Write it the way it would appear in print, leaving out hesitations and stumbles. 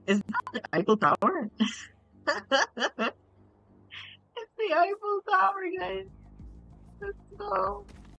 Is that the Eiffel Tower? It's the Eiffel Tower, guys. Let's go.